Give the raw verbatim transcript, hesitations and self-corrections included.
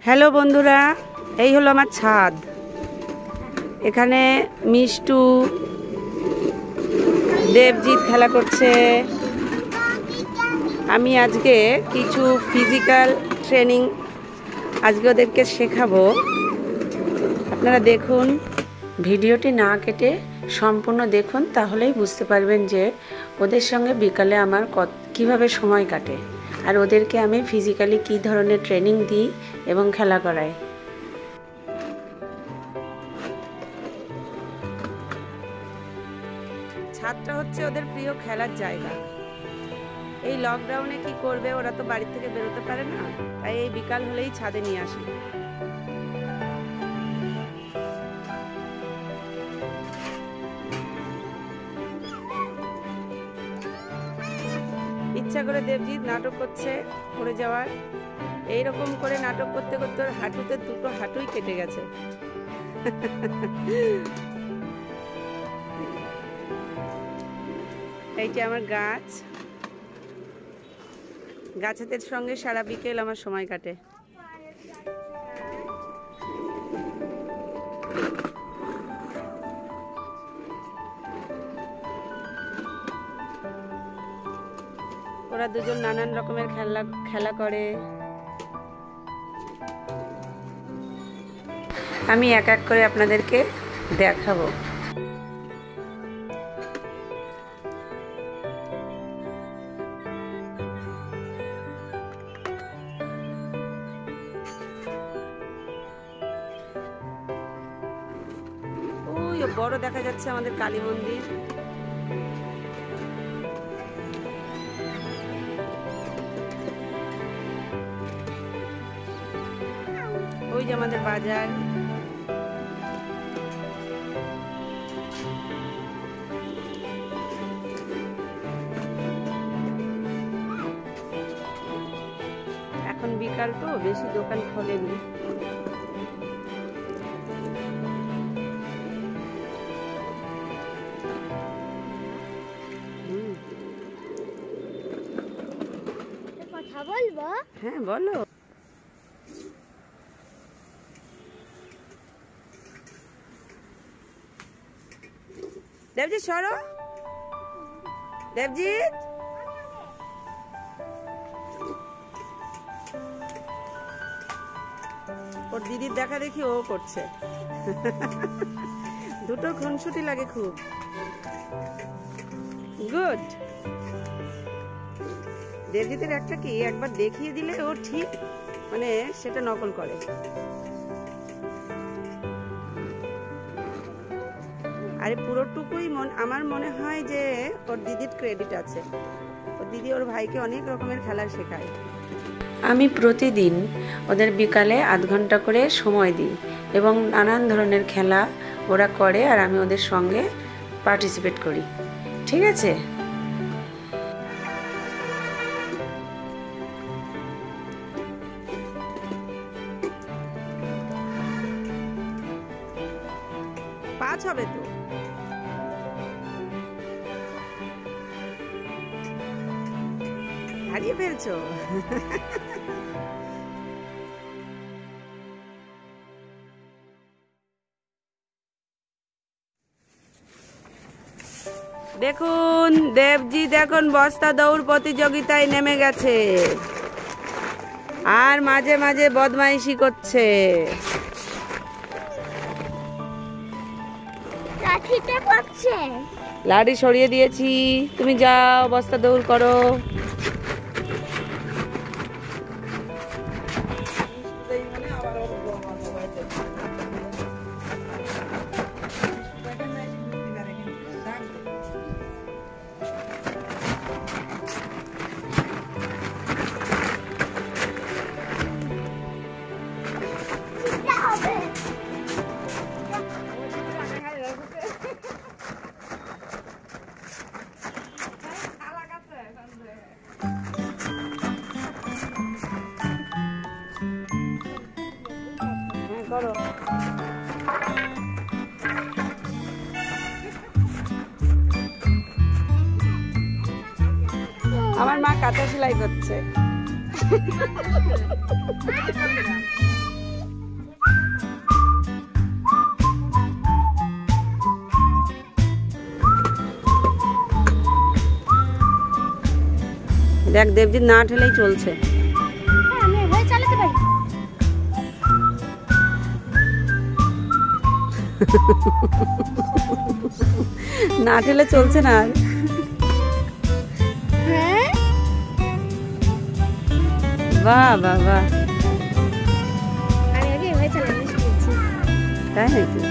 Hello বন্ধুরা, এই হলো আমার ছাদ। এখানে মিষ্টু, দেবজিৎ খেলা করছে। আমি আজকে কিছু ফিজিক্যাল ট্রেনিং আজকে ওদেরকে শেখাবো। আপনারা দেখুন, ভিডিওটি না কেটে সম্পূর্ণ দেখুন, তাহলেই বুঝতে পারবেন যে ওদের সঙ্গে বিকালে আমার কীভাবে সময় কাটে আর ওদেরকে আমি ফিজিক্যালি কী ধরনের ট্রেনিং দিই এবং খেলা করাই। ছাদটা হচ্ছে ওদের প্রিয় খেলার জায়গা। এই লকডাউনে কি করবে, ওরা তো বাড়ি থেকে বেরোতে পারে না, তাই এই বিকাল হলেই ছাদে নিয়ে আসি। ইচ্ছা করে দেবজিৎ নাটক করছে পড়ে যাওয়ার। এইরকম করে নাটক করতে করতে ওর হাঁটুতে দুটো হাঁটুই কেটে গেছে। এইটা আমার গাছ, গাছেদের সঙ্গে সারা বিকেল আমার সময় কাটে। ওরা দুজন নানান রকমের খেলা খেলা করে। আমি এক এক করে আপনাদেরকে দেখাবো। ওই বড় দেখা যাচ্ছে আমাদের কালী মন্দির। ওই যে আমাদের বাজার। এখন বিকাল তো, বেশি দোকান খোলেনি। কথা বলবো? হ্যাঁ বলো। দেবজিৎ সরো, দেবজিৎ। ওর দিদির দেখা দেখি ও করছে। দুটো খুনসুটি লাগে খুব। গুড। দেবজিতের একটা কি একবার দেখিয়ে দিলে ও ঠিক মানে সেটা নকল করে। আরে পুরোটুকুই মন আমার মনে হয় যে ওর দিদির ক্রেডিট আছে। ওর দিদি ওর ভাইকে অনেক রকমের খেলা শেখায়। আমি প্রতিদিন ওদের বিকালে আধ ঘন্টা করে সময় দিই এবং নানান ধরনের খেলা ওরা করে আর আমি ওদের সঙ্গে পার্টিসিপেট করি। ঠিক আছে? পাঁচ হবে তো। হারিয়ে ফেলছো। দেখুন, দেবজিৎ এখন বস্তা দৌড় প্রতিযোগিতায় নেমে গেছে আর মাঝে মাঝে বদমাইশি করছে। লাঠি সরিয়ে দিয়েছি, তুমি যাও বস্তা দৌড় করো। করো। আমার মা কাঁথা সেলাই করছে। দেখ দেবজিৎ না ঠেলেই চলছে। হ্যাঁ আমি এভাবে চালাতে পারি। না ঠেলে চলছে না আর। হ্যাঁ বাহ বাহ বাহ, আমি আগে এভাবে চালাতে শিখেছি। তাই নাকি?